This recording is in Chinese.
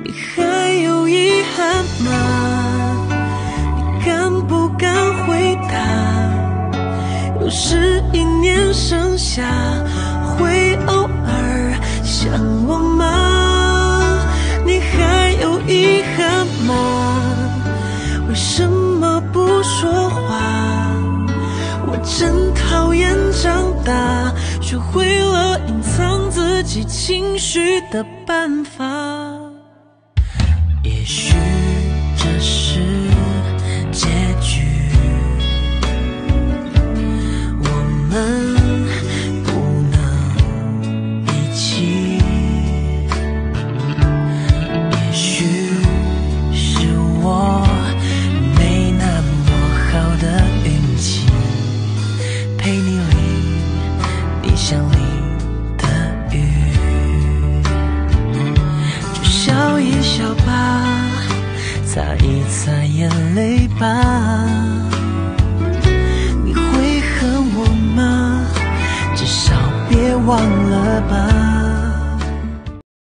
你还有遗憾吗？你敢不敢回答？有时一念盛夏，会偶尔想我吗？你还有遗憾吗？为什么不说话？我真讨厌长大，学会了隐藏自己情绪的办法。也许这是结局，我们不能一起。也许是我没那么好的运气，陪你淋你想淋的雨，就笑一笑吧，擦一擦眼泪吧。你会恨我吗？至少别忘了吧。